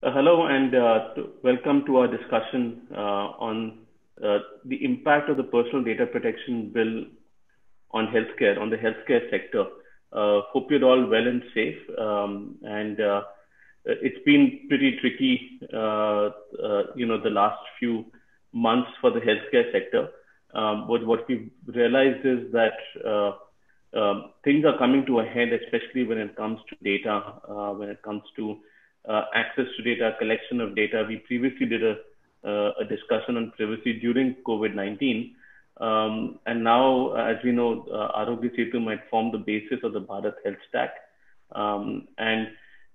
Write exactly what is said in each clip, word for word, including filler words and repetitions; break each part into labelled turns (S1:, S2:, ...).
S1: Uh, hello and uh, to, welcome to our discussion uh, on uh, the impact of the Personal Data Protection Bill on healthcare, on the healthcare sector. Uh, hope you're all well and safe. Um, and uh, it's been pretty tricky, uh, uh, you know, the last few months for the healthcare sector. Um, but what we've realized is that uh, um, things are coming to a head, especially when it comes to data, uh, when it comes to uh, access to data, collection of data. We previously did a, uh, a discussion on privacy during COVID nineteen. Um, and now, as we know, uh, Arogya Setu might form the basis of the Bharat Health Stack. Um, and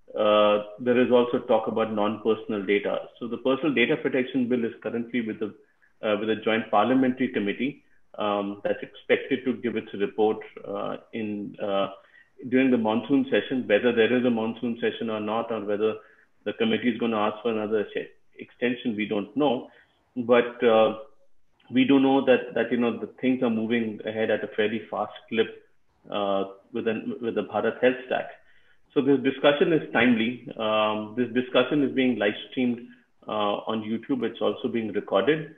S1: uh, there is also talk about non-personal data. So the Personal Data Protection Bill is currently with the uh, with a joint parliamentary committee um, that's expected to give its report uh, in uh, during the monsoon session. Whether there is a monsoon session or not, or whether the committee is going to ask for another extension, we don't know. But uh, we do know that that you know the things are moving ahead at a fairly fast clip uh, with an, with the Bharat Health Stack. So this discussion is timely. Um, this discussion is being live streamed uh, on YouTube. It's also being recorded,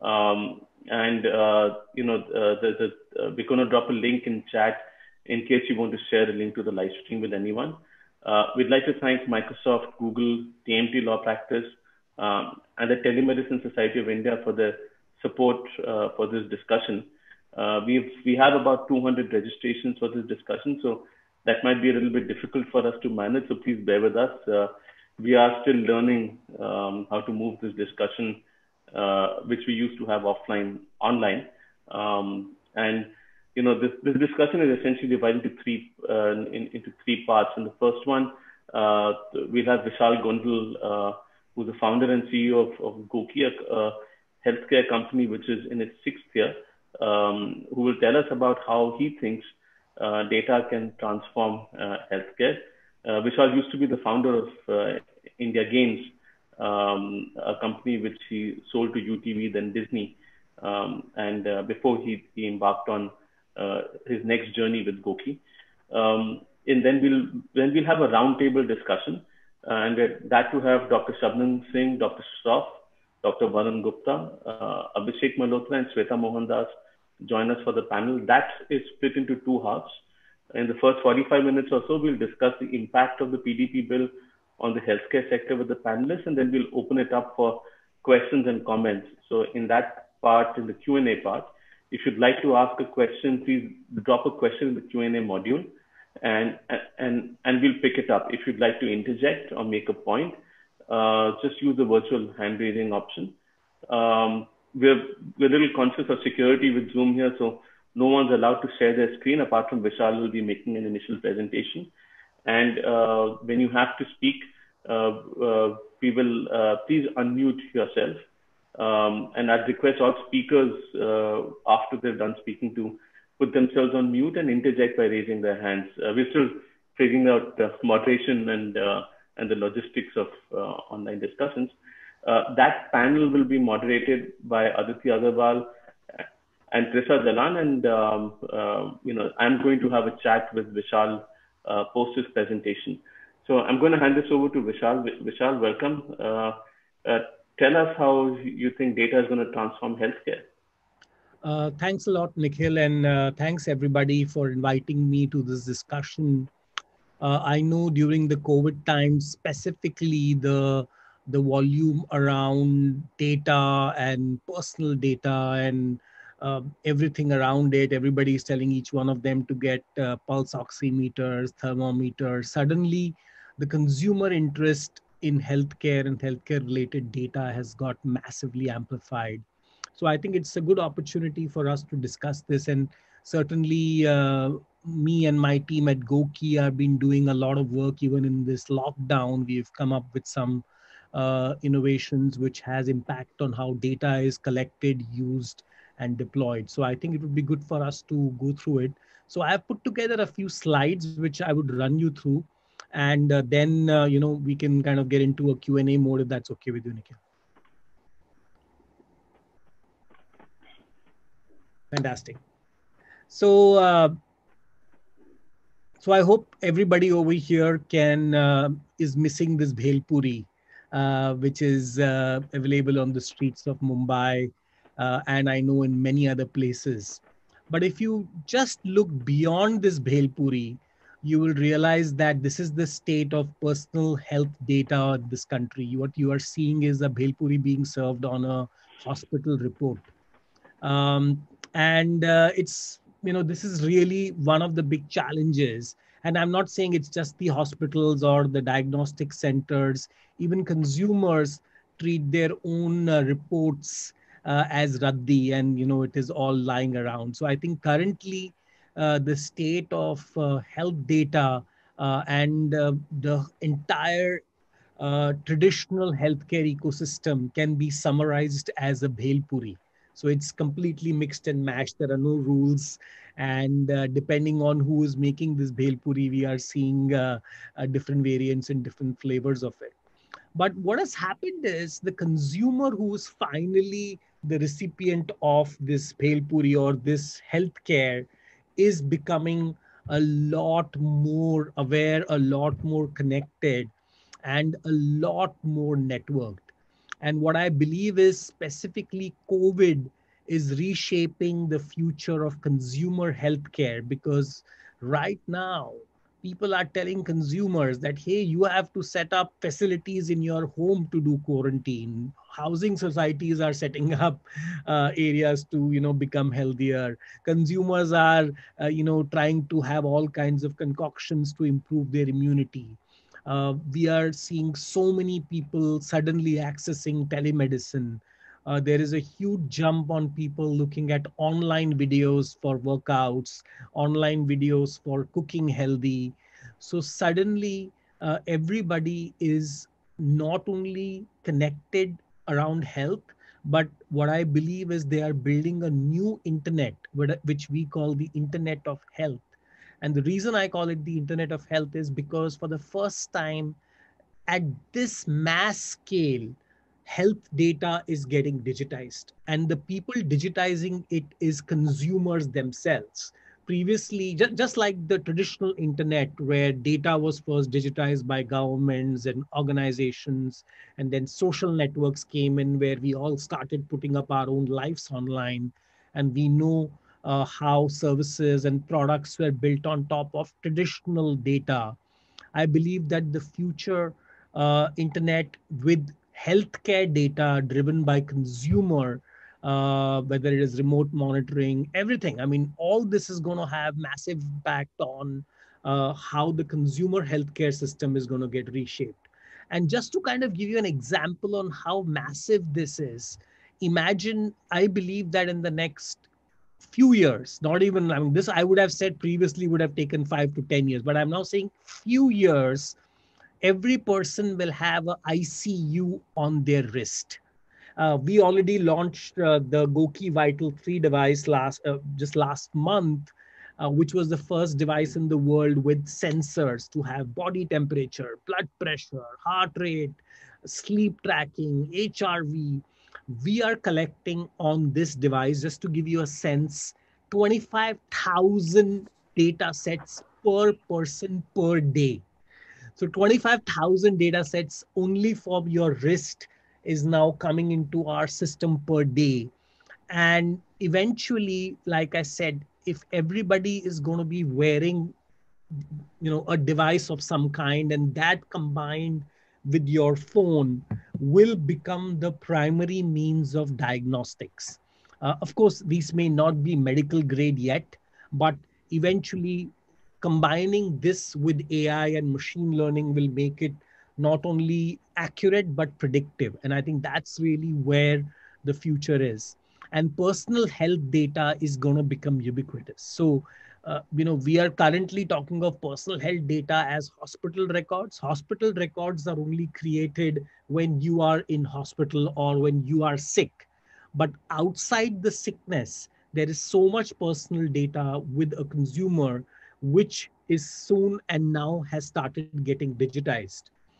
S1: um, and uh, you know uh, there's a, uh, we're going to drop a link in chat in case you want to share a link to the live stream with anyone. Uh, we'd like to thank Microsoft, Google, T M T Law Practice, um, and the Telemedicine Society of India for their support uh, for this discussion. Uh, we've we have about two hundred registrations for this discussion, so that might be a little bit difficult for us to manage. So please bear with us. Uh, we are still learning um, how to move this discussion, uh, which we used to have offline, online. Um, and you know, this, this discussion is essentially divided into three uh, in, into three parts. In the first one, uh, we'll have Vishal Gondal, uh, who's the founder and C E O of, of Goki, a healthcare company which is in its sixth year, um, who will tell us about how he thinks uh, data can transform uh, healthcare. Uh, Vishal used to be the founder of uh, India Games, um, a company which he sold to U T V, then Disney, um, and uh, before he, he embarked on uh, his next journey with Goki. Um, and then we'll then we'll have a roundtable discussion, uh, and that to have Doctor Shabnam Singh, Doctor Shroff, Doctor Varun Gupta, uh, Abhishek Malhotra, and Sweta Mohandas join us for the panel. That is split into two halves. In the first forty-five minutes or so, we'll discuss the impact of the P D P bill on the healthcare sector with the panelists, and then we'll open it up for questions and comments. So in that part, in the Q and A part, if you'd like to ask a question, please drop a question in the Q and A module, and, and, and we'll pick it up. If you'd like to interject or make a point, uh, just use the virtual hand raising option. Um, we're, we're a little conscious of security with Zoom here, so no one's allowed to share their screen apart from Vishal, who will be making an initial presentation. And uh, when you have to speak, uh, uh, we will uh, please unmute yourself. Um, and I'd request all speakers uh, after they're done speaking to put themselves on mute and interject by raising their hands. Uh, we're still figuring out uh, moderation and uh, and the logistics of uh, online discussions. Uh, that panel will be moderated by Aditi Agarwal and Trisa Jalan, and um, uh, you know, I'm going to have a chat with Vishal uh, post his presentation. So I'm going to hand this over to Vishal. Vishal, welcome. Uh, uh, tell us how you think data is going to transform healthcare.
S2: Uh, thanks a lot, Nikhil, and uh, thanks everybody for inviting me to this discussion. Uh, I know during the COVID time, specifically the the volume around data and personal data and uh, everything around it, everybody is telling each one of them to get uh, pulse oximeters, thermometers. Suddenly, the consumer interest in healthcare and healthcare related data has got massively amplified. So I think it's a good opportunity for us to discuss this, and certainly uh, me and my team at Goki have been doing a lot of work even in this lockdown. We've come up with some uh, innovations which has impact on how data is collected, used, and deployed. So I think it would be good for us to go through it. So I have put together a few slides which I would run you through, and uh, then uh, you know we can kind of get into a Q and A mode if that's okay with you, Nikhil. Fantastic. So, uh, so I hope everybody over here can uh, is missing this bhel puri. uh, which is uh, available on the streets of Mumbai, uh, and I know in many other places. But if you just look beyond this Bhel Puri, you will realize that this is the state of personal health data in this country. What you are seeing is a Bhel Puri being served on a hospital report. Um, and uh, it's, you know, this is really one of the big challenges. And I'm not saying it's just the hospitals or the diagnostic centers. Even consumers treat their own uh, reports uh, as raddi, and you know, it is all lying around. So I think currently uh, the state of uh, health data uh, and uh, the entire uh, traditional healthcare ecosystem can be summarized as a bhel puri. So it's completely mixed and matched. There are no rules. And uh, depending on who is making this bhel puri, we are seeing uh, uh, different variants and different flavors of it. But what has happened is the consumer who is finally the recipient of this bhel puri or this healthcare is becoming a lot more aware, a lot more connected, and a lot more networked. And what I believe is specifically COVID is reshaping the future of consumer healthcare, because right now people are telling consumers that, hey, you have to set up facilities in your home to do quarantine. Housing societies are setting up uh, areas to, you know, become healthier. Consumers are, uh, you know, trying to have all kinds of concoctions to improve their immunity. Uh, we are seeing so many people suddenly accessing telemedicine. Uh, there is a huge jump on people looking at online videos for workouts, online videos for cooking healthy. So suddenly, uh, everybody is not only connected around health, but what I believe is they are building a new internet, which we call the Internet of Health. And the reason I call it the Internet of Health is because for the first time at this mass scale, health data is getting digitized. And the people digitizing it is consumers themselves. Previously, ju- just like the traditional internet, where data was first digitized by governments and organizations, and then social networks came in where we all started putting up our own lives online. And we know uh, how services and products were built on top of traditional data. I believe that the future uh, internet with healthcare data driven by consumer, uh, whether it is remote monitoring, everything. I mean, all this is going to have massive impact on uh, how the consumer healthcare system is going to get reshaped. And just to kind of give you an example on how massive this is, imagine, I believe that in the next few years, not even, I mean, this I would have said previously would have taken five to ten years, but I'm now saying few years, every person will have a I C U on their wrist. Uh, we already launched uh, the Goki Vital three device last uh, just last month, uh, which was the first device in the world with sensors to have body temperature, blood pressure, heart rate, sleep tracking, H R V. We are collecting on this device, just to give you a sense, twenty-five thousand data sets per person per day. So twenty-five thousand data sets only for your wrist is now coming into our system per day. And eventually, like I said, if everybody is going to be wearing, you know, a device of some kind, and that combined with your phone will become the primary means of diagnostics. Uh, of course, these may not be medical grade yet, but eventually combining this with A I and machine learning will make it not only accurate but predictive. And I think that's really where the future is. And personal health data is going to become ubiquitous. So, uh, you know, we are currently talking of personal health data as hospital records. Hospital records are only created when you are in hospital or when you are sick. But outside the sickness, there is so much personal data with a consumer, which is soon and now has started getting digitized.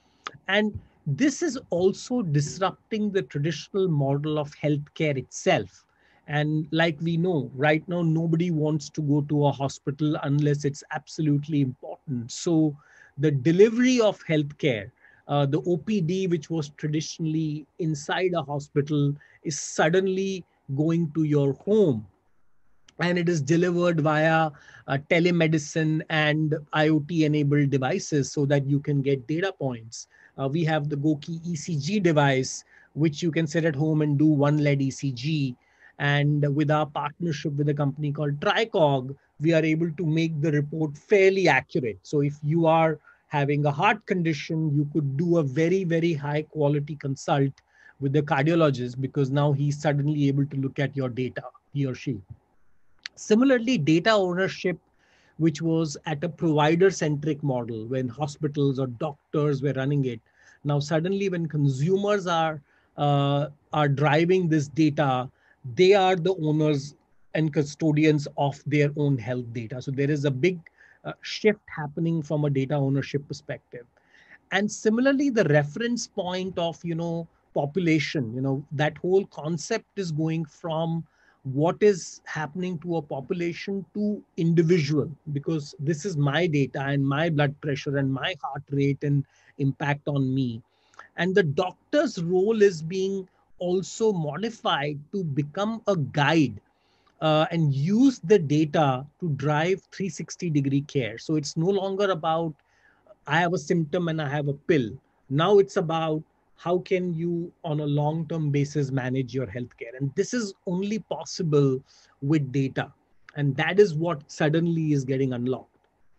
S2: And this is also disrupting the traditional model of healthcare itself. And like we know, right now, nobody wants to go to a hospital unless it's absolutely important. So the delivery of healthcare Uh, the O P D, which was traditionally inside a hospital, is suddenly going to your home, and it is delivered via uh, telemedicine and IoT enabled devices so that you can get data points. Uh, we have the Goki E C G device, which you can sit at home and do one lead E C G. And with our partnership with a company called Tricog, we are able to make the report fairly accurate. So if you are having a heart condition, you could do a very, very high quality consult with the cardiologist, because now he's suddenly able to look at your data, he or she. Similarly, data ownership, which was at a provider centric model when hospitals or doctors were running it. Now, suddenly, when consumers are, uh, are driving this data, they are the owners and custodians of their own health data. So, there is a big uh, shift happening from a data ownership perspective. And similarly, the reference point of, you know, population, you know, that whole concept is going from what is happening to a population to individual, because this is my data and my blood pressure and my heart rate and impact on me. And the doctor's role is being also modified to become a guide, uh, and use the data to drive three sixty degree care. So it's no longer about I have a symptom and I have a pill. Now it's about how can you on a long term basis manage your healthcare. And this is only possible with data. And that is what suddenly is getting unlocked.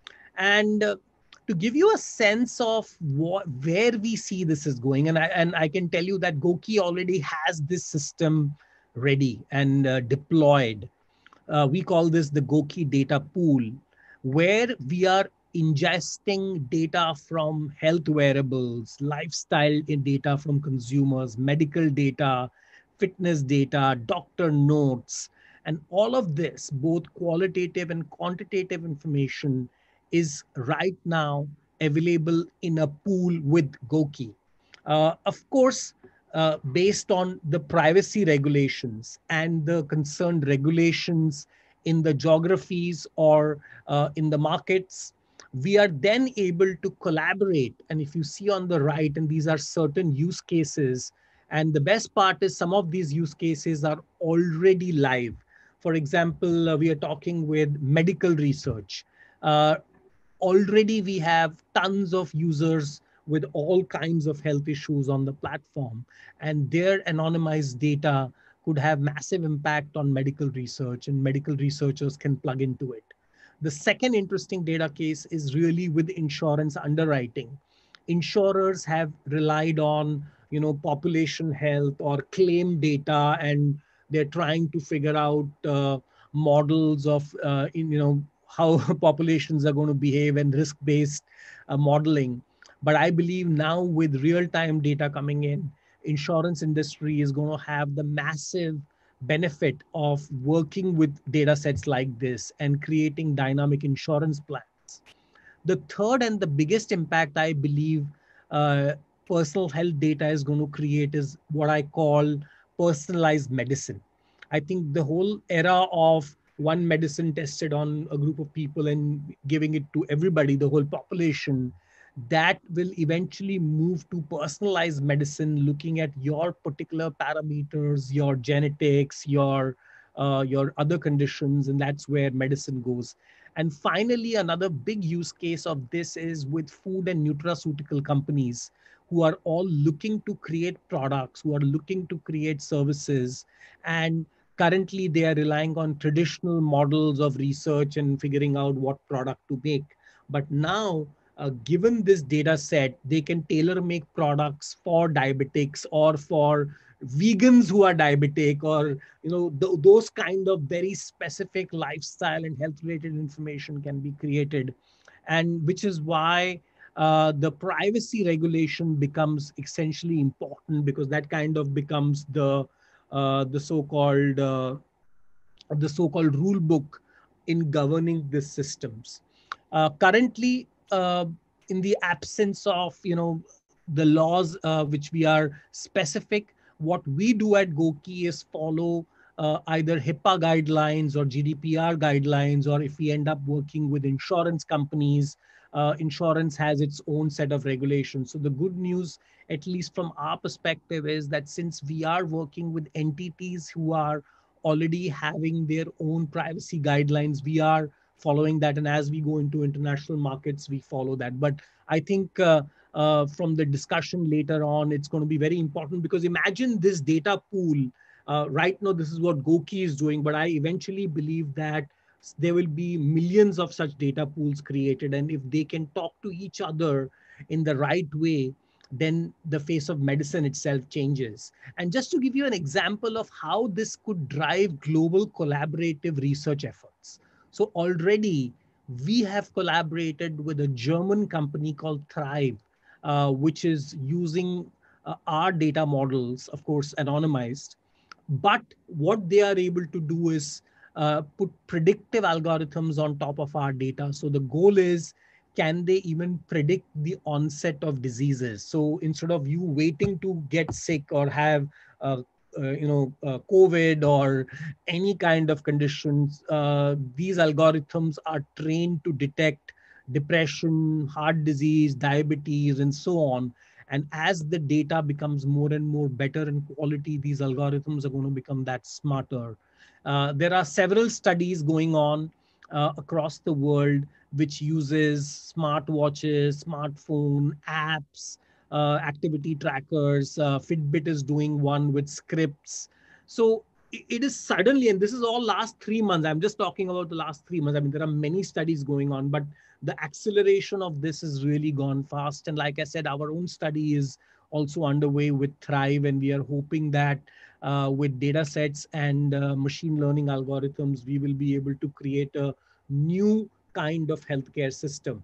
S2: And uh, to give you a sense of what, where we see this is going, and I, and I can tell you that Goki already has this system ready and uh, deployed. Uh, we call this the Goki data pool, where we are ingesting data from health wearables, lifestyle data from consumers, medical data, fitness data, doctor notes, and all of this, both qualitative and quantitative information, is right now available in a pool with Goki. Uh, of course, uh, based on the privacy regulations and the concerned regulations in the geographies or uh, in the markets, we are then able to collaborate. And if you see on the right, and these are certain use cases, and the best part is some of these use cases are already live. For example, uh, we are talking with medical research. Uh, already we have tons of users with all kinds of health issues on the platform, and their anonymized data could have massive impact on medical research, and medical researchers can plug into it. The second interesting data case is really with insurance underwriting. Insurers have relied on, you know, population health or claim data, and they're trying to figure out uh, models of, uh, in, you know, how populations are going to behave and risk-based uh, modeling. But I believe now with real-time data coming in, insurance industry is going to have the massive benefit of working with data sets like this and creating dynamic insurance plans. The third and the biggest impact I believe uh, personal health data is going to create is what I call personalized medicine. I think the whole era of one medicine tested on a group of people and giving it to everybody, the whole population, that will eventually move to personalized medicine, looking at your particular parameters, your genetics, your uh, your other conditions, and that's where medicine goes. And finally, another big use case of this is with food and nutraceutical companies who are all looking to create products, who are looking to create services. And currently, they are relying on traditional models of research and figuring out what product to make. But now, uh, given this data set, they can tailor make products for diabetics or for vegans who are diabetic, or you know th- those kind of very specific lifestyle and health related information can be created. And which is why uh, the privacy regulation becomes essentially important, because that kind of becomes the uh, the so-called uh, the so-called rule book in governing these systems. Uh, currently, uh, in the absence of, you know, the laws uh, which we are specific, what we do at Goki is follow uh, either HIPAA guidelines or G D P R guidelines, or if we end up working with insurance companies, uh, insurance has its own set of regulations. So the good news, at least from our perspective, is that since we are working with entities who are already having their own privacy guidelines, we are following that. And as we go into international markets, we follow that. But I think uh, uh, from the discussion later on, it's going to be very important, because imagine this data pool. Uh, right now, this is what Goki is doing, but I eventually believe that there will be millions of such data pools created. And if they can talk to each other in the right way, then the face of medicine itself changes. And just to give you an example of how this could drive global collaborative research efforts. So already we have collaborated with a German company called Thrive, uh, which is using uh, our data models, of course, anonymized. But what they are able to do is uh, put predictive algorithms on top of our data. So the goal is, can they even predict the onset of diseases? So instead of you waiting to get sick or have uh, uh, you know, uh, COVID or any kind of conditions, uh, these algorithms are trained to detect depression, heart disease, diabetes, and so on. And as the data becomes more and more better in quality, these algorithms are going to become that smarter. Uh, there are several studies going on uh, across the world which uses smartwatches, smartphone apps, uh, activity trackers. Uh, Fitbit is doing one with scripts. So it is suddenly, and this is all last three months. I'm just talking about the last three months. I mean, there are many studies going on, but the acceleration of this has really gone fast. And like I said, our own study is also underway with Thrive, and we are hoping that uh, with data sets and uh, machine learning algorithms, we will be able to create a new kind of healthcare system.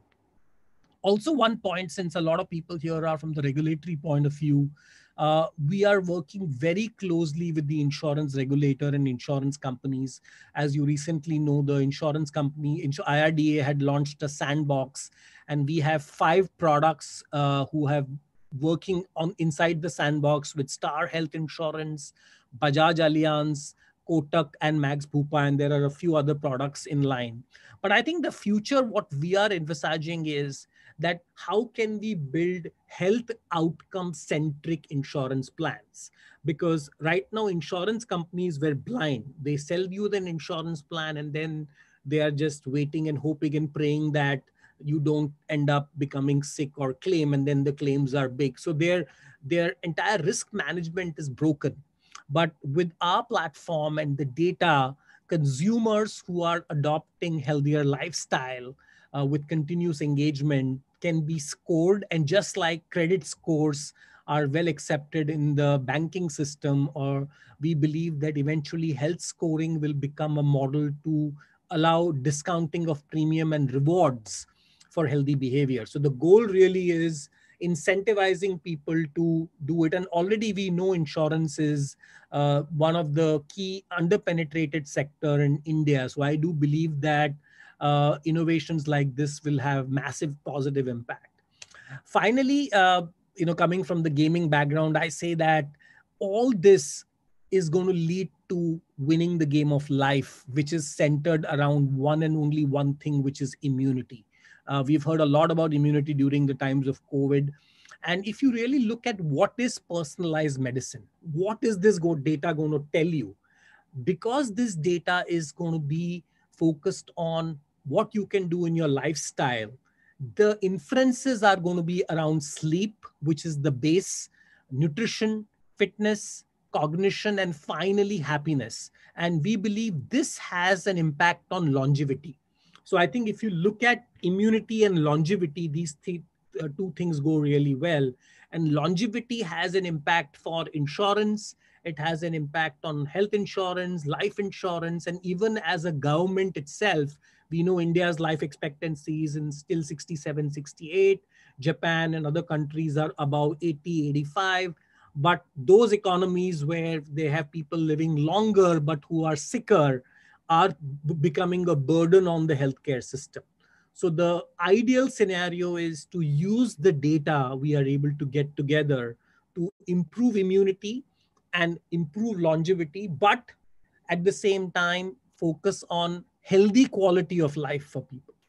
S2: Also, one point, since a lot of people here are from the regulatory point of view, uh, we are working very closely with the insurance regulator and insurance companies. As you recently know, the insurance company, I R D A, had launched a sandbox, and we have five products uh, who have working on inside the sandbox with Star Health Insurance, Bajaj Allianz, Kotak, and Max Bhupa, and there are a few other products in line. But I think the future, what we are envisaging is that how can we build health outcome centric insurance plans? Because right now insurance companies were blind. They sell you an insurance plan, and then they are just waiting and hoping and praying that you don't end up becoming sick or claim, and then the claims are big. So their their entire risk management is broken. But with our platform and the data, consumers who are adopting healthier lifestyle uh, with continuous engagement can be scored. And just like credit scores are well accepted in the banking system, or we believe that eventually health scoring will become a model to allow discounting of premium and rewards for healthy behavior. So the goal really is incentivizing people to do it. And already we know insurance is uh, one of the key underpenetrated sector in India. So I do believe that uh, innovations like this will have massive positive impact. Finally, uh, you know, coming from the gaming background, I say that all this is going to lead to winning the game of life, which is centered around one and only one thing, which is immunity. Uh, we've heard a lot about immunity during the times of COVID. And if you really look at what is personalized medicine, what is this go data going to tell you? Because this data is going to be focused on what you can do in your lifestyle, the inferences are going to be around sleep, which is the base, nutrition, fitness, cognition, and finally happiness. And we believe this has an impact on longevity. So I think if you look at immunity and longevity, these th- uh, two things go really well. And longevity has an impact for insurance. It has an impact on health insurance, life insurance, and even as a government itself, we know India's life expectancy is in still sixty-seven, sixty-eight. Japan and other countries are about eighty, eighty-five. But those economies where they have people living longer but who are sicker are b- becoming a burden on the healthcare system. So the ideal scenario is to use the data we are able to get together to improve immunity and improve longevity, but at the same time focus on healthy quality of life for people.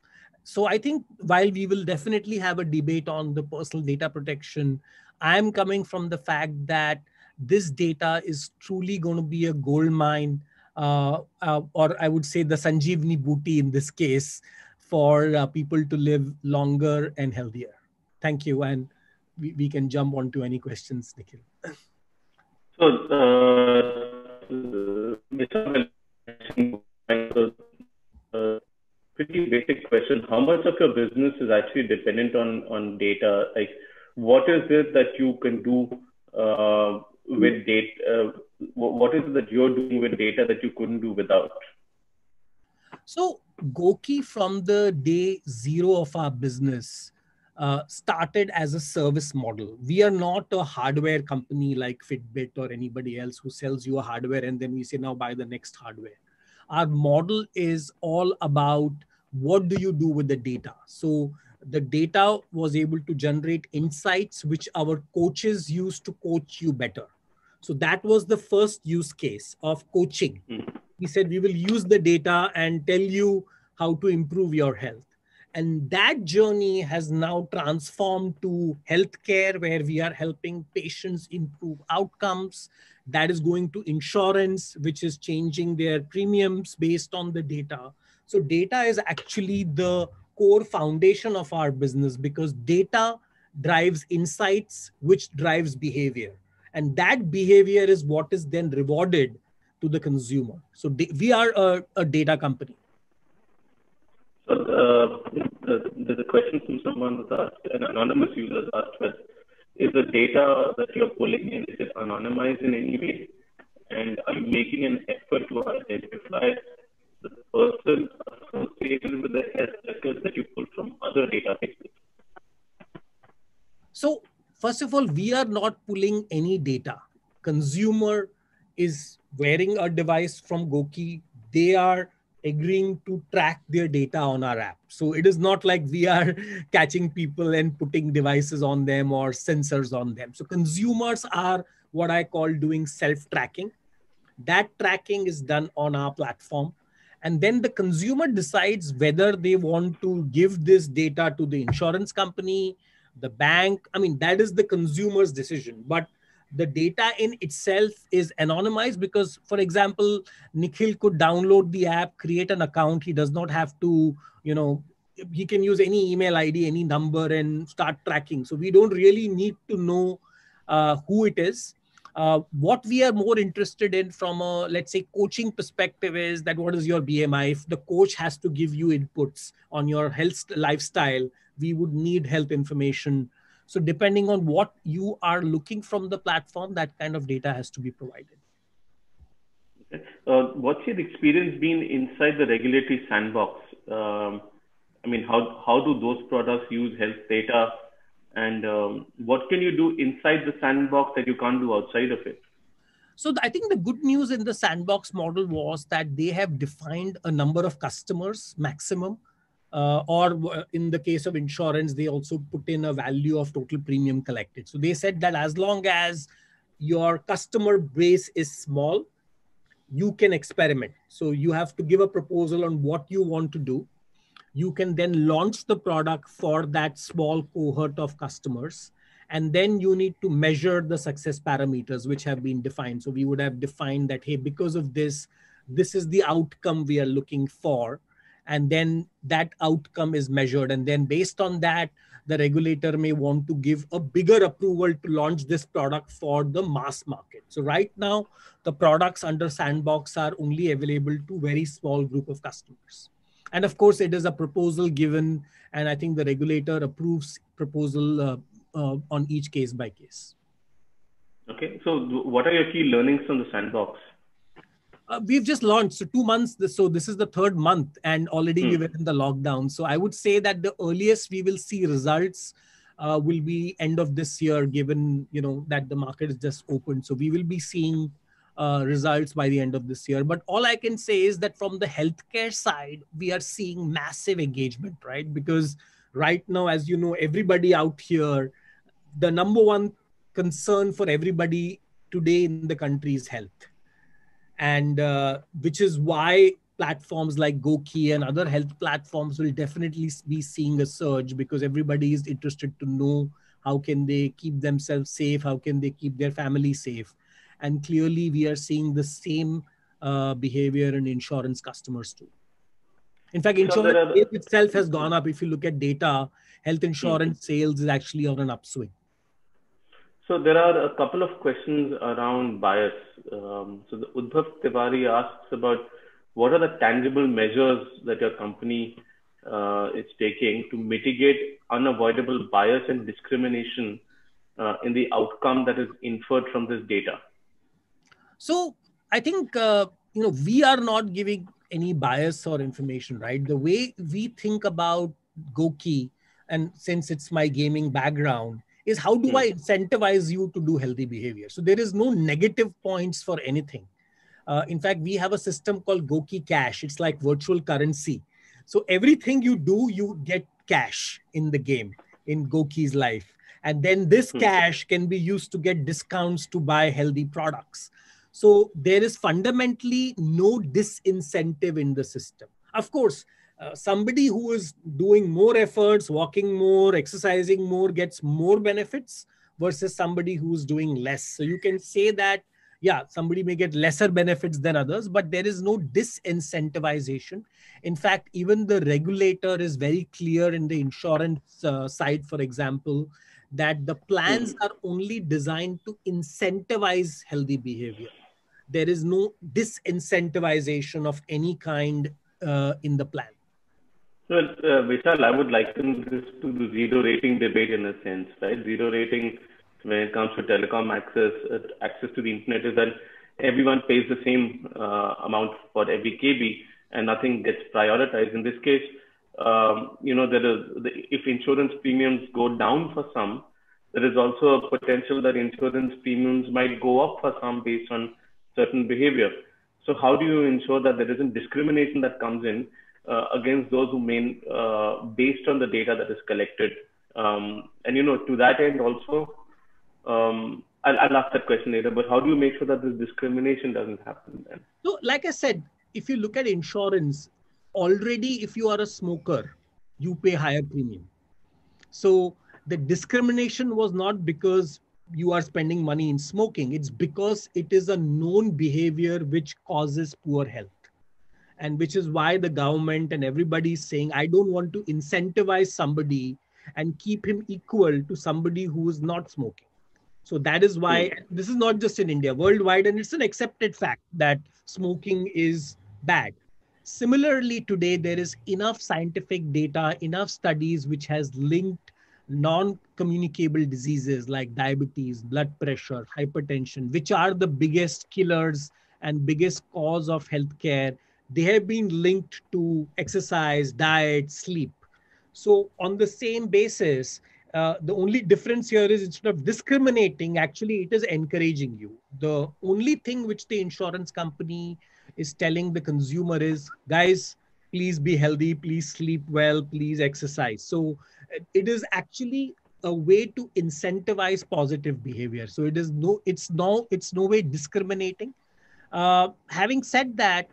S2: so I think while we will definitely have a debate on the personal data protection, I'm coming from the fact that this data is truly going to be a gold mine, uh, uh, or I would say the Sanjeevani Booty in this case, for uh, people to live longer and healthier. Thank you. And we, we can jump on to any questions, Nikhil.
S1: So, uh, uh, pretty basic question. How much of your business is actually dependent on, on data? Like, what is it that you can do uh, with data? Uh, what is it that you're doing with data that you couldn't do without?
S2: So Goki, from the day zero of our business, uh, started as a service model. We are not a hardware company like Fitbit or anybody else who sells you a hardware and then we say, now buy the next hardware. Our model is all about what do you do with the data. So the data was able to generate insights which our coaches used to coach you better. So that was the first use case of coaching. Mm-hmm. We said we will use the data and tell you how to improve your health. And that journey has now transformed to healthcare, where we are helping patients improve outcomes. That is going to insurance, which is changing their premiums based on the data. So data is actually the core foundation of our business, because data drives insights, which drives behavior. And that behavior is what is then rewarded to the consumer. So we are a, a data company.
S1: So uh, the, the question from someone was asked, an anonymous user asked, well, is the data that you're pulling in, is it anonymized in any way? And are you making an effort to identify the person associated with the health records that you pull from other databases?
S2: So first of all, we are not pulling any data. Consumer is wearing a device from Goki. They are agreeing to track their data on our app. So it is not like we are catching people and putting devices on them or sensors on them. So consumers are what I call doing self-tracking. That tracking is done on our platform. And then the consumer decides whether they want to give this data to the insurance company, the bank. I mean, that is the consumer's decision. But the data in itself is anonymized because, for example, Nikhil could download the app, create an account. He does not have to, you know, he can use any email I D, any number, and start tracking. So we don't really need to know uh, who it is. Uh, what we are more interested in from a, let's say, coaching perspective is that what is your B M I? If the coach has to give you inputs on your health lifestyle, we would need health information. So depending on what you are looking from the platform, that kind of data has to be provided.
S1: Okay. Uh, what's your experience been inside the regulatory sandbox? Um, I mean, how, how do those products use health data? And um, what can you do inside the sandbox that you can't do outside of it?
S2: So I think the good news in the sandbox model was that they have defined a number of customers maximum. Uh, or in the case of insurance, they also put in a value of total premium collected. So they said that as long as your customer base is small, you can experiment. So you have to give a proposal on what you want to do. You can then launch the product for that small cohort of customers. And then you need to measure the success parameters which have been defined. So we would have defined that, hey, because of this, this is the outcome we are looking for. And then that outcome is measured. And then based on that, the regulator may want to give a bigger approval to launch this product for the mass market. So right now, the products under Sandbox are only available to very small group of customers. And of course, it is a proposal given, and I think the regulator approves proposal uh, uh, on each case by case.
S1: Okay, so what are your key learnings from the Sandbox?
S2: Uh, we've just launched, so two months. So this is the third month, and already hmm. we were in the lockdown. So I would say that the earliest we will see results uh, will be end of this year, given you know that the market is just open. So we will be seeing uh, results by the end of this year. But all I can say is that from the healthcare side, we are seeing massive engagement, right? Because right now, as you know, everybody out here, the number one concern for everybody today in the country is health. And uh, which is why platforms like Goki and other health platforms will definitely be seeing a surge because everybody is interested to know how can they keep themselves safe, how can they keep their family safe. And clearly we are seeing the same uh, behavior in insurance customers too. In fact,
S1: So
S2: insurance
S1: there are,
S2: sales itself has gone up. If you look at data, health insurance
S1: hmm.
S2: sales is actually on an upswing.
S1: So there are a couple of questions around bias. Um, so the Udbhav Tiwari asks about what are the tangible measures that your company uh, is taking to mitigate unavoidable bias and discrimination uh, in the outcome that is inferred from this data?
S2: So I think, uh, you know, we are not giving any bias or information, right? The way we think about Goki, and since it's my gaming background, is how do
S1: Hmm.
S2: I incentivize you to do healthy behavior? So there is no negative points for anything. Uh, in fact, we have a system called Goki Cash. It's like virtual currency. So everything you do, you get cash in the game, in Goki's life. And then this
S1: Hmm.
S2: cash can be used to get discounts to buy healthy products. So there is fundamentally no disincentive in the system. Of course, uh, somebody who is doing more efforts, walking more, exercising more, gets more benefits versus somebody who's doing less. So you can say that, yeah, somebody may get lesser benefits than others, but there is no disincentivization. In fact, even the regulator is very clear in the insurance uh, side, for example, that the plans
S1: Hmm.
S2: are only designed to incentivize healthy behavior. There is no disincentivization of any kind uh, in the plan.
S1: Well, uh, Vishal, I would liken this to the zero rating debate in a sense, right? Zero rating when it comes to telecom access, uh, access to the internet is that everyone pays the same uh, amount for every K B and nothing gets prioritized. In this case, um, you know, there is the, if insurance premiums go down for some, there is also a potential that insurance premiums might go up for some based on certain behavior. So how do you ensure that there isn't discrimination that comes in uh, against those who main uh, based on the data that is collected? Um, and you know, to that end also, um, I'll, I'll ask that question later. But how do you make sure that this discrimination doesn't happen then?
S2: So, like I said, if you look at insurance, already if you are a smoker, you pay higher premium. So the discrimination was not because you are spending money in smoking. It's because it is a known behavior which causes poor health. And which is why the government and everybody is saying, I don't want to incentivize somebody and keep him equal to somebody who is not smoking. So that is why
S1: Hmm.
S2: this is not just in India, worldwide, and it's an accepted fact that smoking is bad. Similarly, today there is enough scientific data, enough studies which has linked non-communicable diseases like diabetes, blood pressure, hypertension, which are the biggest killers and biggest cause of healthcare. They have been linked to exercise, diet, sleep. So on the same basis, uh, the only difference here is instead of discriminating, actually it is encouraging you. The only thing which the insurance company is telling the consumer is, guys, please be healthy, please sleep well, please exercise. So it is actually a way to incentivize positive behavior. So it is no, it's no, it's no way discriminating. Uh, having said that,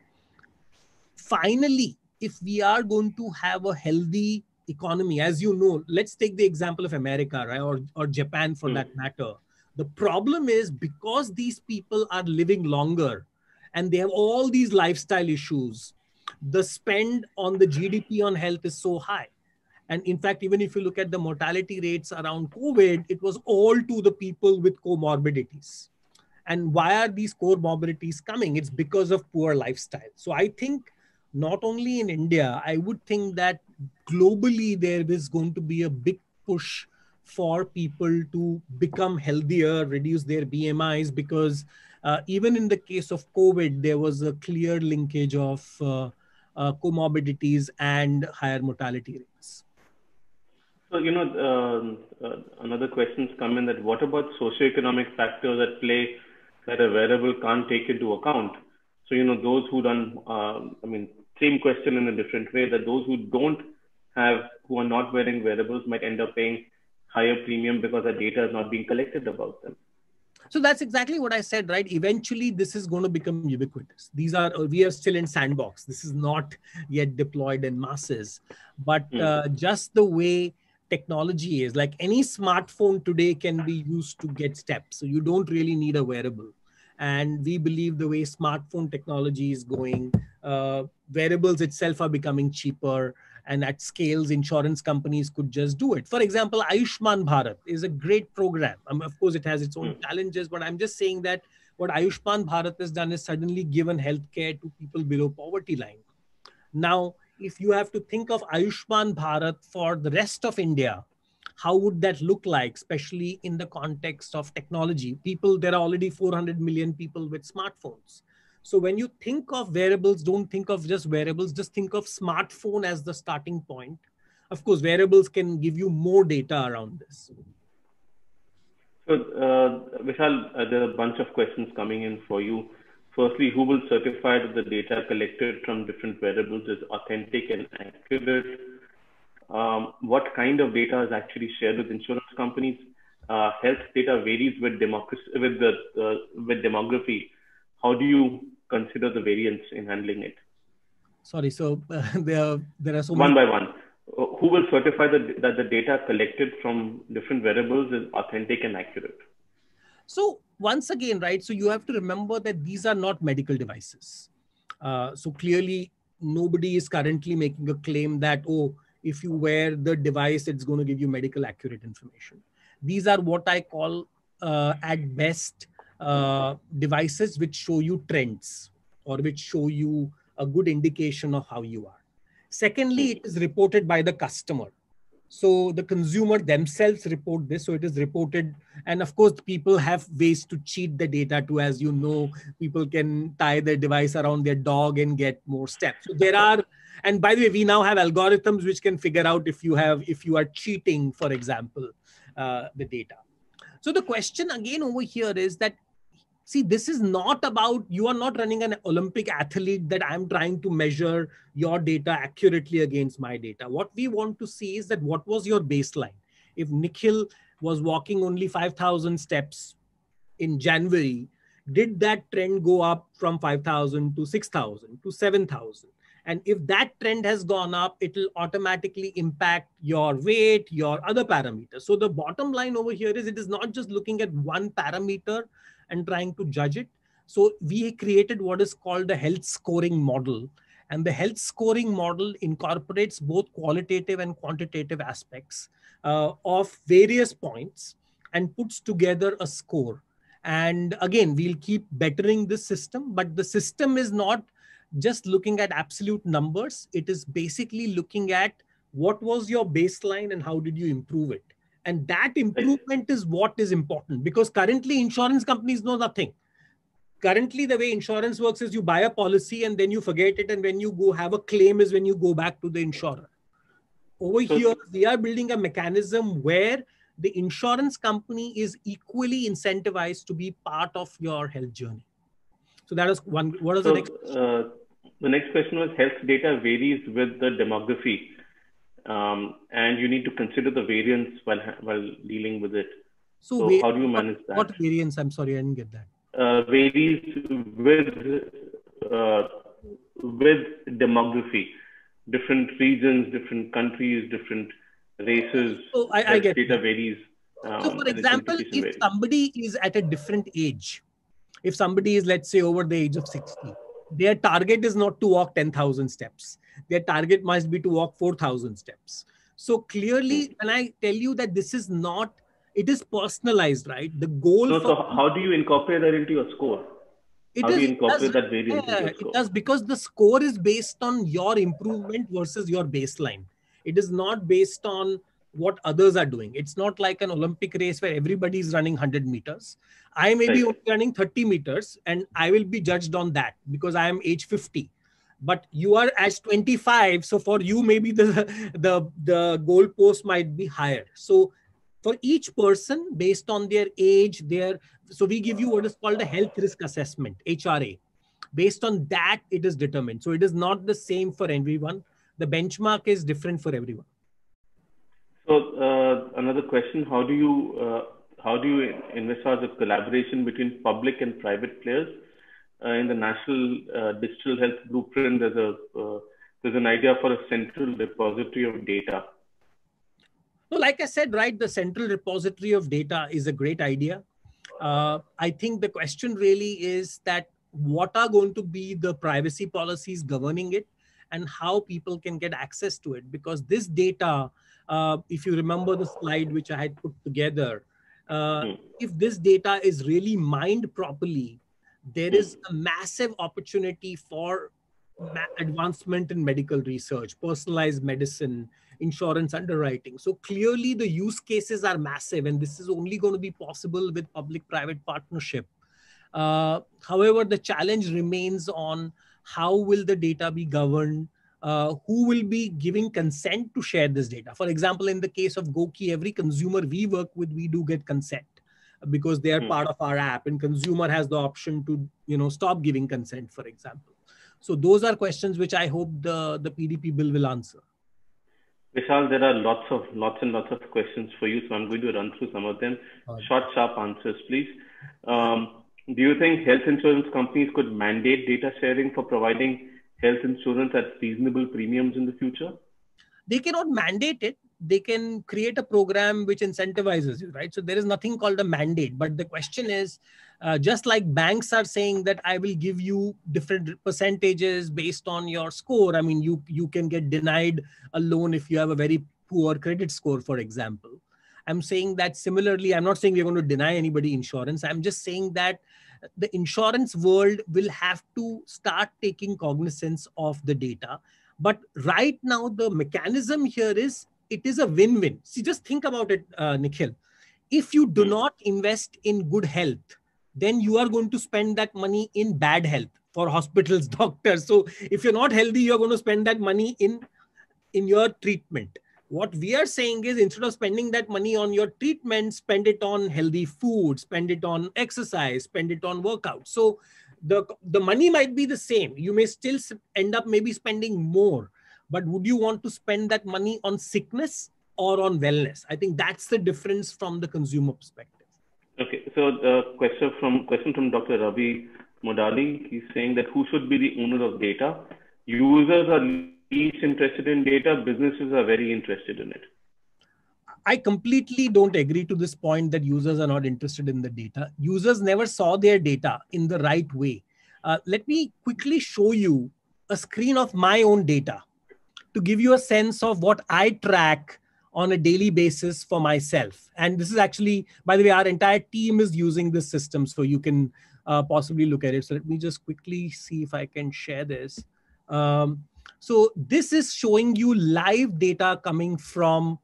S2: finally, if we are going to have a healthy economy, as you know, let's take the example of America, right, or, or Japan for
S1: Hmm.
S2: that matter. The problem is because these people are living longer and they have all these lifestyle issues, the spend on the G D P on health is so high. And in fact, even if you look at the mortality rates around COVID, it was all to the people with comorbidities. And why are these comorbidities coming? It's because of poor lifestyle. So I think not only in India, I would think that globally there is going to be a big push for people to become healthier, reduce their B M Is, because uh, even in the case of COVID, there was a clear linkage of uh, uh, comorbidities and higher mortality rates.
S1: So, you know, um, uh, another question's come in that what about socioeconomic factors at play that a wearable can't take into account? So, you know, those who don't, um, I mean, same question in a different way, that those who don't have, who are not wearing wearables might end up paying higher premium because the data is not being collected about them.
S2: So that's exactly what I said, right? Eventually, this is going to become ubiquitous. These are, we are still in sandbox. This is not yet deployed in masses. But uh, just the way technology is, like any smartphone today can be used to get steps. So you don't really need a wearable. And we believe the way smartphone technology is going, uh, wearables itself are becoming cheaper. And at scales, insurance companies could just do it. For example, Ayushman Bharat is a great program. Um, of course, it has its own challenges, but I'm just saying that what Ayushman Bharat has done is suddenly given healthcare to people below poverty line. Now, if you have to think of Ayushman Bharat for the rest of India, how would that look like, especially in the context of technology? People, there are already four hundred million people with smartphones. So when you think of wearables, don't think of just wearables, just think of smartphone as the starting point. Of course, wearables can give you more data around this.
S1: So, uh, Vishal, uh, there are a bunch of questions coming in for you. Firstly, who will certify that the data collected from different wearables is authentic and accurate? Um, what kind of data is actually shared with insurance companies? Uh, health data varies with democracy, with the uh, with demography. How do you consider the variance in handling it?
S2: Sorry, so uh, there there are so
S1: one
S2: many.
S1: by one. Uh, who will certify that, that the data collected from different wearables is authentic and accurate?
S2: So once again, right, so you have to remember that these are not medical devices. Uh, so clearly, nobody is currently making a claim that, oh, if you wear the device, it's going to give you medical accurate information. These are what I call, uh, at best, uh, devices which show you trends or which show you a good indication of how you are. Secondly, it is reported by the customer. So the consumer themselves report this. So it is reported. And of course, people have ways to cheat the data too. As you know, people can tie their device around their dog and get more steps. So there are, and by the way, we now have algorithms which can figure out if you have, if you are cheating, for example, uh, the data. So the question again over here is that, see, this is not about, you are not running an Olympic athlete that I'm trying to measure your data accurately against my data. What we want to see is that what was your baseline? If Nikhil was walking only five thousand steps in January, did that trend go up from five thousand to six thousand to seven thousand? And if that trend has gone up, it will automatically impact your weight, your other parameters. So the bottom line over here is it is not just looking at one parameter and trying to judge it. So we created what is called a health scoring model. And the health scoring model incorporates both qualitative and quantitative aspects uh, of various points and puts together a score. And again, we'll keep bettering this system, but the system is not just looking at absolute numbers. It is basically looking at what was your baseline and how did you improve it. And that improvement is what is important, because currently insurance companies know nothing. Currently, the way insurance works is you buy a policy and then you forget it. And when you go have a claim is when you go back to the insurer. Over here, we are building a mechanism where the insurance company is equally incentivized to be part of your health journey. So that is one. What is
S1: so,
S2: the next?
S1: Uh, the next question was health data varies with the demography. Um, and you need to consider the variance while while dealing with it. So, so how do you manage
S2: what,
S1: that?
S2: What variance? I'm sorry, I didn't get that.
S1: Uh, varies with uh, with demography, different regions, different countries, different races.
S2: So I, I get
S1: data
S2: that.
S1: varies. Um,
S2: so for example, if varies. somebody is at a different age, if somebody is, let's say, over the age of sixty, their target is not to walk ten thousand steps. Their target must be to walk four thousand steps. So clearly, when I tell you that this is not, it is personalized, right? The goal.
S1: No,
S2: for
S1: so how do you incorporate that into your score?
S2: It
S1: how
S2: is,
S1: do you incorporate
S2: does,
S1: that variance
S2: yeah,
S1: into your score?
S2: It does, because the score is based on your improvement versus your baseline. It is not based on what others are doing. It's not like an Olympic race where everybody is running one hundred meters. I may right. be only running thirty meters and I will be judged on that because I am age fifty. But you are age twenty-five. So for you, maybe the, the, the goalpost might be higher. So for each person, based on their age, their, so we give you what is called a health risk assessment, H R A. Based on that, it is determined. So it is not the same for everyone. The benchmark is different for everyone.
S1: So uh, another question, how do you, uh, how do you envisage a collaboration between public and private players? Uh, in the National uh, Digital Health Blueprint, there's a uh, there's an idea for a central repository of data.
S2: So, like I said, right, the central repository of data is a great idea. Uh, I think the question really is that what are going to be the privacy policies governing it and how people can get access to it? Because this data, uh, if you remember the slide which I had put together, uh, hmm. if this data is really mined properly, there hmm. is a massive opportunity for advancement in medical research, personalized medicine, insurance underwriting. So clearly the use cases are massive, and this is only going to be possible with public-private partnership. Uh, however, the challenge remains on how will the data be governed, uh, who will be giving consent to share this data. For example, in the case of Goki, every consumer we work with, we do get consent because they are hmm. part of our app, and consumer has the option to, you know, stop giving consent, for example. So those are questions which I hope the, the P D P bill will answer.
S1: Vishal, there are lots of lots and lots of questions for you, so I'm going to run through some of them. Right. Short, sharp answers, please. Um, do you think health insurance companies could mandate data sharing for providing health insurance at reasonable premiums in the future?
S2: They cannot mandate it. They can create a program which incentivizes you, right? So there is nothing called a mandate. But the question is, uh, just like banks are saying that I will give you different percentages based on your score. I mean, you, you can get denied a loan if you have a very poor credit score, for example. I'm saying that similarly, I'm not saying we're going to deny anybody insurance. I'm just saying that the insurance world will have to start taking cognizance of the data. But right now, the mechanism here is, it is a win-win. See, just think about it, uh, Nikhil. If you do not invest in good health, then you are going to spend that money in bad health for hospitals, doctors. So if you're not healthy, you're going to spend that money in, in your treatment. What we are saying is, instead of spending that money on your treatment, spend it on healthy food, spend it on exercise, spend it on workout. So the, the money might be the same. You may still end up maybe spending more. But would you want to spend that money on sickness or on wellness? I think that's the difference from the consumer perspective.
S1: Okay, so the question from question from Doctor Ravi Modali, he's saying that who should be the owner of data? Users are least interested in data, businesses are very interested in it.
S2: I completely don't agree to this point that users are not interested in the data. Users never saw their data in the right way. Uh, let me quickly show you a screen of my own data to give you a sense of what I track on a daily basis for myself. And this is actually, by the way, our entire team is using this system, so you can uh, possibly look at it. So let me just quickly see if I can share this. Um, so this is showing you live data coming from,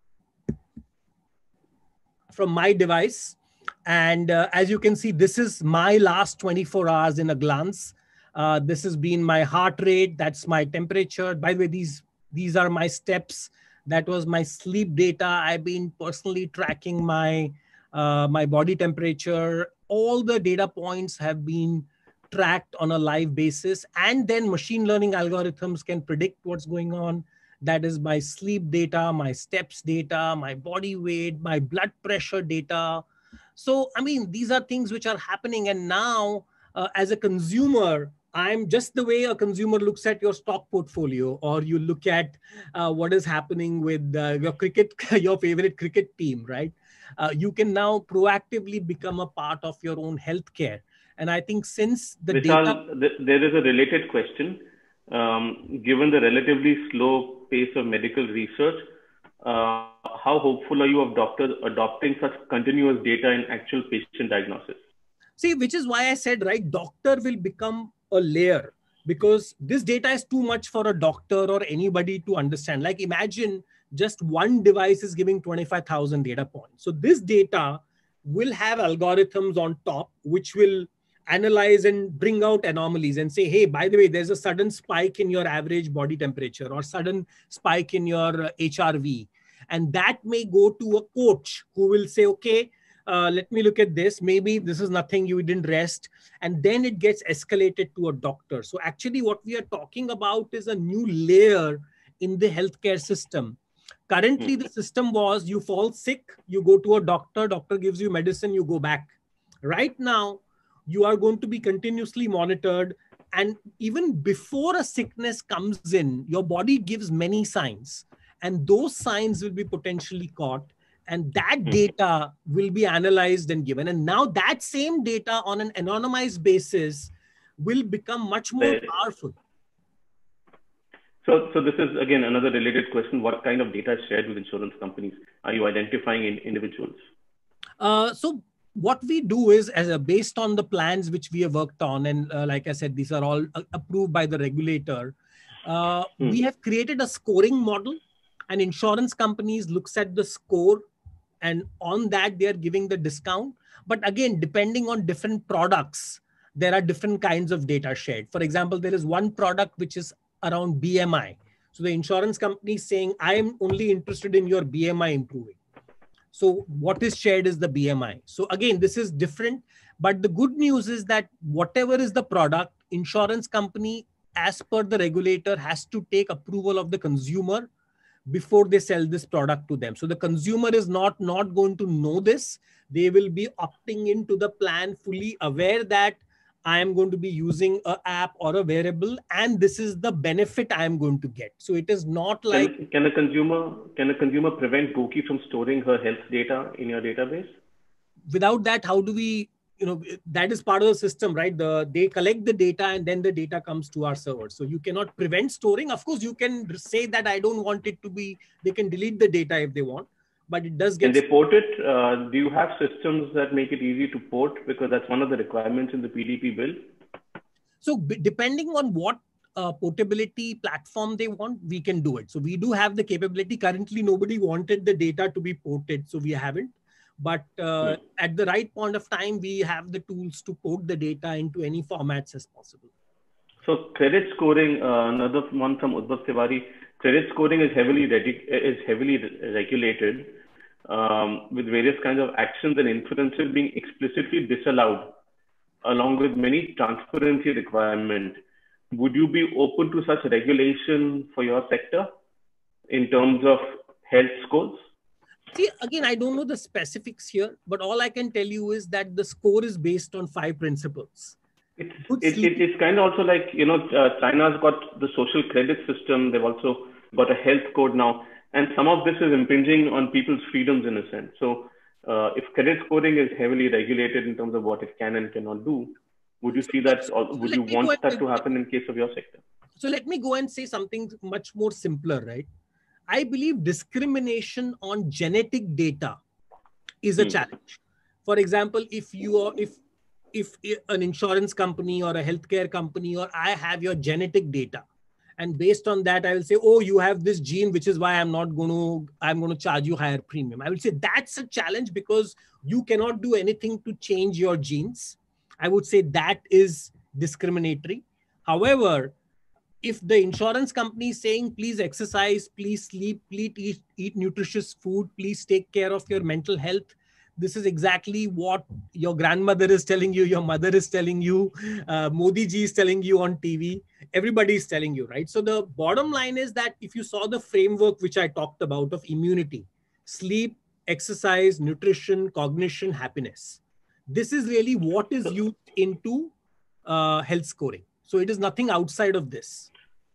S2: from my device. And uh, as you can see, this is my last twenty-four hours in a glance. Uh, this has been my heart rate. That's my temperature. By the way, these, these are my steps. That was my sleep data. I've been personally tracking my, uh, my body temperature. All the data points have been tracked on a live basis. And then machine learning algorithms can predict what's going on. That is my sleep data, my steps data, my body weight, my blood pressure data. So, I mean, these are things which are happening. And now, uh, as a consumer, I'm just the way a consumer looks at your stock portfolio, or you look at uh, what is happening with uh, your cricket, your favorite cricket team, right? Uh, you can now proactively become a part of your own healthcare. And I think since the
S1: Vishal,
S2: data...
S1: th there is a related question. Um, given the relatively slow pace of medical research, uh, how hopeful are you of doctors adopting such continuous data in actual patient diagnosis?
S2: See, which is why I said, right, doctor will become a layer, because this data is too much for a doctor or anybody to understand. Like, imagine just one device is giving twenty-five thousand data points. So this data will have algorithms on top, which will analyze and bring out anomalies and say, hey, by the way, there's a sudden spike in your average body temperature or sudden spike in your H R V. And that may go to a coach who will say, okay, Uh, let me look at this. Maybe this is nothing, you didn't rest. And then it gets escalated to a doctor. So actually what we are talking about is a new layer in the healthcare system. Currently, the system was you fall sick, you go to a doctor, doctor gives you medicine, you go back. Right now, you are going to be continuously monitored. And even before a sickness comes in, your body gives many signs. And those signs will be potentially caught. And that data will be analyzed and given. And now that same data on an anonymized basis will become much more powerful.
S1: So, so this is again another related question. What kind of data is shared with insurance companies? Are you identifying in individuals?
S2: Uh, so what we do is, as a, based on the plans which we have worked on, and uh, like I said, these are all uh, approved by the regulator. Uh, hmm. We have created a scoring model, and insurance companies looks at the score, and on that they are giving the discount. But again, depending on different products, there are different kinds of data shared. For example, there is one product which is around B M I. So the insurance company is saying, I am only interested in your B M I improving. So what is shared is the B M I. So again, this is different. But the good news is that whatever is the product, insurance company, as per the regulator, has to take approval of the consumer before they sell this product to them. So the consumer is not, not going to know this. They will be opting into the plan fully aware that I am going to be using an app or a wearable, and this is the benefit I am going to get. So it is not like...
S1: Can, can a consumer can a consumer prevent Goki from storing her health data in your database?
S2: Without that, how do we, you know, that is part of the system, right? The, they collect the data and then the data comes to our servers. So you cannot prevent storing. Of course, you can say that I don't want it to be, they can delete the data if they want, but it does get...
S1: Can they port it? Uh, do you have systems that make it easy to port? Because that's one of the requirements in the P D P bill.
S2: So depending on what uh, portability platform they want, we can do it. So we do have the capability. Currently, nobody wanted the data to be ported, so we haven't. But uh, hmm. at the right point of time, we have the tools to port the data into any formats as possible.
S1: So credit scoring, uh, another one from Udbhav Tiwari. Credit scoring is heavily is heavily regulated, um, with various kinds of actions and inferences being explicitly disallowed, along with many transparency requirements. Would you be open to such regulation for your sector in terms of health scores?
S2: See, again, I don't know the specifics here, but all I can tell you is that the score is based on five principles.
S1: It's, it, it, it's kind of also like, you know, uh, China's got the social credit system. They've also got a health code now. And some of this is impinging on people's freedoms in a sense. So uh, if credit scoring is heavily regulated in terms of what it can and cannot do, would you see that, or would you want that to happen in case of your sector?
S2: So let me go and say something much more simpler, right? I believe discrimination on genetic data is a hmm. challenge. For example, if you are, if, if an insurance company or a healthcare company, or I have your genetic data, and based on that, I will say, oh, you have this gene, which is why I'm not going to, I'm going to charge you higher premium. I will say that's a challenge because you cannot do anything to change your genes. I would say that is discriminatory. However, if the insurance company is saying, please exercise, please sleep, please eat, eat nutritious food, please take care of your mental health, this is exactly what your grandmother is telling you, your mother is telling you, uh, Modi ji is telling you on T V, everybody is telling you, right? So the bottom line is that if you saw the framework which I talked about of immunity, sleep, exercise, nutrition, cognition, happiness, this is really what is used into uh, health scoring. So it is nothing outside of this.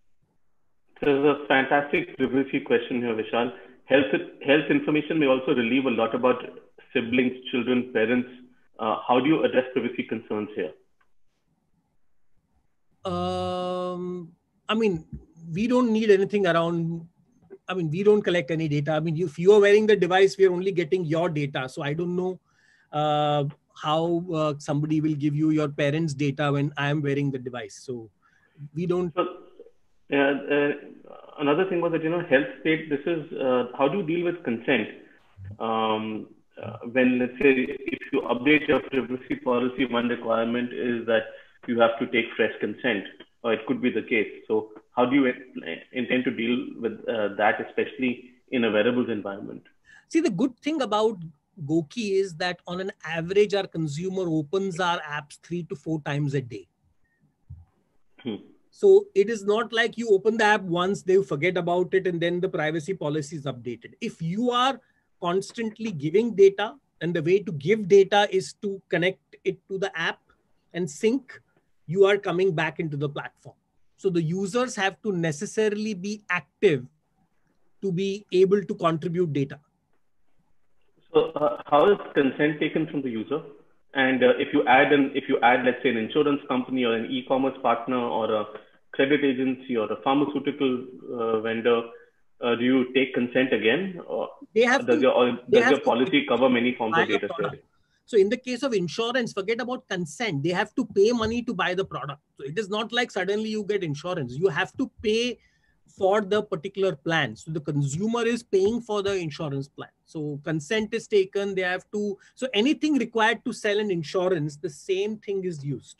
S1: There's a fantastic privacy question here, Vishal. Health, health information may also relieve a lot about siblings, children, parents. Uh, how do you address privacy concerns here?
S2: Um, I mean, we don't need anything around. I mean, we don't collect any data. I mean, if you are wearing the device, we are only getting your data. So I don't know uh, how uh, somebody will give you your parents' data when I am wearing the device. So we don't.
S1: So, uh, uh, another thing was that, you know, health state, this is, uh, how do you deal with consent? Um, uh, when, let's say, if you update your privacy policy, one requirement is that you have to take fresh consent, or it could be the case. So how do you intend to deal with uh, that, especially in a wearables environment?
S2: See, the good thing about Goki is that on an average, our consumer opens our apps three to four times a day. Hmm. So it is not like you open the app once, they forget about it, and then the privacy policy is updated. If you are constantly giving data, and the way to give data is to connect it to the app and sync, you are coming back into the platform. So the users have to necessarily be active to be able to contribute data.
S1: So uh, how is consent taken from the user? And uh, if you add an, if you add, let's say, an insurance company or an e-commerce partner or a credit agency or a pharmaceutical uh, vendor, uh, do you take consent again? Or
S2: they have
S1: does
S2: to,
S1: your, or does your policy
S2: to,
S1: cover many forms of data sharing?
S2: So in the case of insurance, forget about consent. They have to pay money to buy the product. So it is not like suddenly you get insurance. You have to pay for the particular plan. So the consumer is paying for the insurance plan. So consent is taken. They have to, so anything required to sell an insurance, the same thing is used.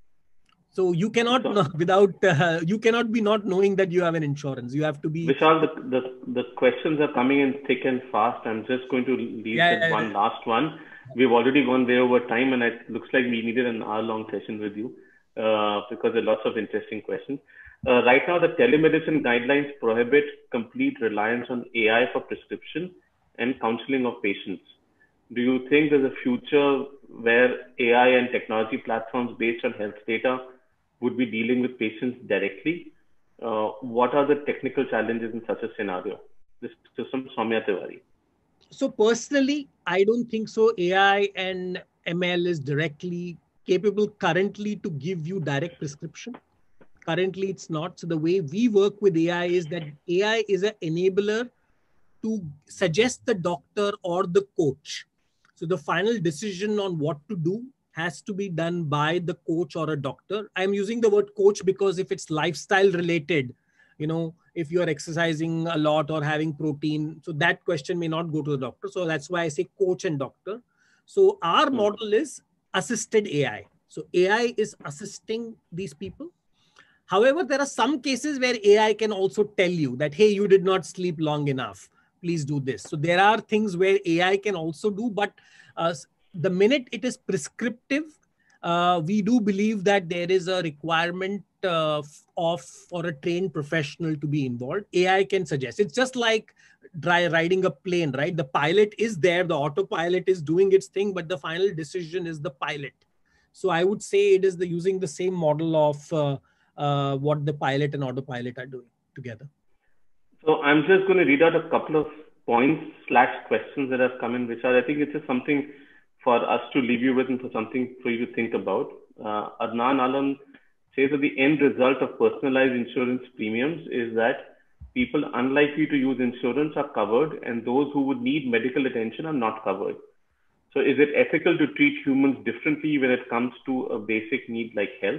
S2: So you cannot so, without uh, you cannot be not knowing that you have an insurance. You have to be.
S1: Vishal, the the, the questions are coming in thick and fast. I'm just going to leave yeah, that yeah, one yeah. last one. We've already gone way over time, and it looks like we needed an hour-long session with you uh, because there are lots of interesting questions. Uh, right now, the telemedicine guidelines prohibit complete reliance on A I for prescription and counseling of patients. Do you think there's a future where A I and technology platforms based on health data would be dealing with patients directly? Uh, what are the technical challenges in such a scenario? This is from Soumya Tiwari.
S2: So personally, I don't think so. A I and M L is directly capable currently to give you direct prescription. Currently, it's not. So the way we work with A I is that A I is an enabler to suggest the doctor or the coach. So the final decision on what to do has to be done by the coach or a doctor. I'm using the word coach because if it's lifestyle related, you know, if you're exercising a lot or having protein, so that question may not go to the doctor. So that's why I say coach and doctor. So our model is assisted A I. So A I is assisting these people. However, there are some cases where A I can also tell you that, hey, you did not sleep long enough. Please do this. So there are things where A I can also do, but uh, the minute it is prescriptive, uh, we do believe that there is a requirement uh, of for a trained professional to be involved. A I can suggest. It's just like dry, riding a plane, right? The pilot is there, the autopilot is doing its thing, but the final decision is the pilot. So I would say it is the using the same model of uh, uh, what the pilot and autopilot are doing together.
S1: So I'm just going to read out a couple of points slash questions that have come in, which are, I think it's just something for us to leave you with and for something for you to think about. Uh, Adnan Alam says that the end result of personalized insurance premiums is that people unlikely to use insurance are covered and those who would need medical attention are not covered. So is it ethical to treat humans differently when it comes to a basic need like health?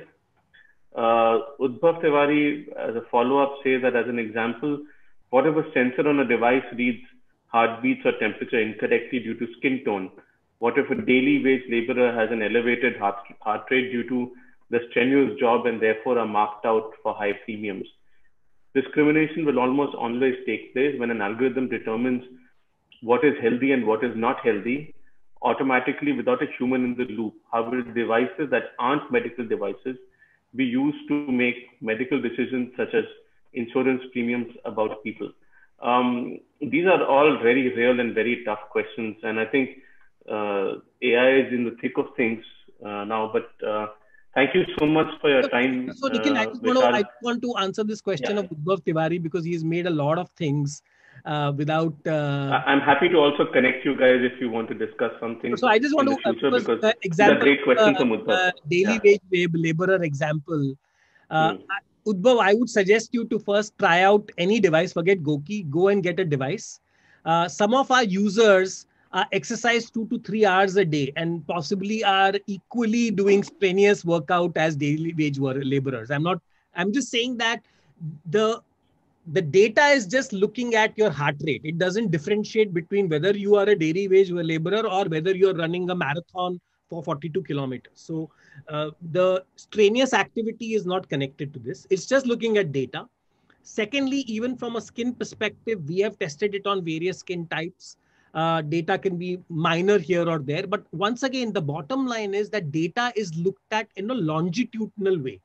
S1: Uh, Udbhav Tiwari, as a follow-up, says that as an example, what if a sensor on a device reads heartbeats or temperature incorrectly due to skin tone? What if a daily wage laborer has an elevated heart, heart rate due to the strenuous job and therefore are marked out for high premiums? Discrimination will almost always take place when an algorithm determines what is healthy and what is not healthy automatically without a human in the loop. How will devices that aren't medical devices be used to make medical decisions such as insurance premiums about people? Um, these are all very real and very tough questions. And I think uh, A I is in the thick of things uh, now, but uh, thank you so much for your time.
S2: So Nikhil, uh, I, just want to, I want to answer this question yeah. of Udbhav Tiwari because he's made a lot of things uh, without... Uh,
S1: I'm happy to also connect you guys if you want to discuss something.
S2: So I just want
S1: in
S2: to...
S1: the future, because
S2: uh, example,
S1: these are great questions
S2: uh,
S1: from Udbhav.
S2: Uh, daily yeah. wage laborer example. Uh, hmm. Udbhav, I would suggest you to first try out any device, forget Goki, go and get a device. Uh, some of our users uh, exercise two to three hours a day and possibly are equally doing strenuous workout as daily wage laborers. I'm not, I'm just saying that the, the data is just looking at your heart rate. It doesn't differentiate between whether you are a daily wage laborer or whether you're running a marathon for forty-two kilometers. So uh, the strenuous activity is not connected to this. It's just looking at data. Secondly, even from a skin perspective, we have tested it on various skin types. Uh, data can be minor here or there. But once again, the bottom line is that data is looked at in a longitudinal way.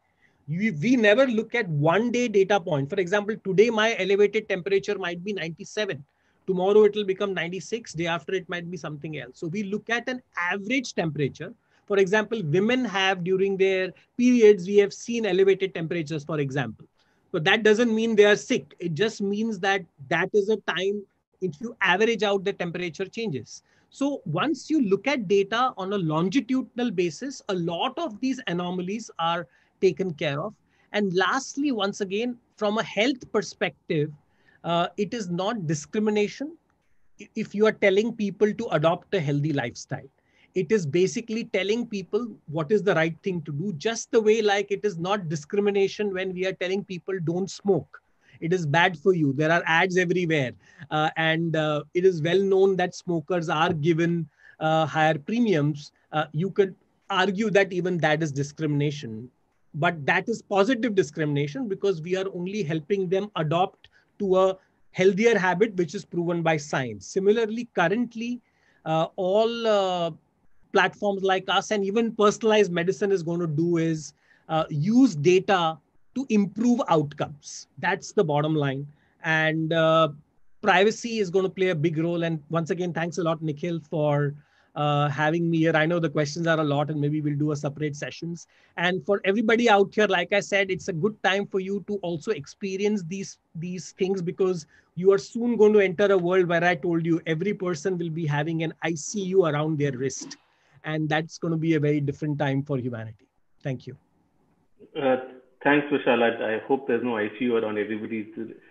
S2: We, we never look at one day data point. For example, today my elevated temperature might be ninety-seven. Tomorrow it will become ninety-six. Day after it might be something else. So we look at an average temperature. For example, women have during their periods, we have seen elevated temperatures, for example. But that doesn't mean they are sick. It just means that that is a time if you average out the temperature changes. So once you look at data on a longitudinal basis, a lot of these anomalies are taken care of. And lastly, once again, from a health perspective, uh, it is not discrimination if you are telling people to adopt a healthy lifestyle. It is basically telling people what is the right thing to do, just the way like it is not discrimination when we are telling people don't smoke. It is bad for you. There are ads everywhere. Uh, and uh, it is well known that smokers are given uh, higher premiums. Uh, you could argue that even that is discrimination. But that is positive discrimination because we are only helping them adopt to a healthier habit, which is proven by science. Similarly, currently, uh, all uh, platforms like us and even personalized medicine is going to do is uh, use data to improve outcomes. That's the bottom line. And uh, privacy is going to play a big role. And once again, thanks a lot, Nikhil, for uh, having me here. I know the questions are a lot and maybe we'll do a separate sessions. And for everybody out here, like I said, it's a good time for you to also experience these, these things because you are soon going to enter a world where I told you every person will be having an I C U around their wrist. And that's going to be a very different time for humanity. Thank you.
S1: Uh, thanks, Vishal. I, I hope there's no I C U around everybody's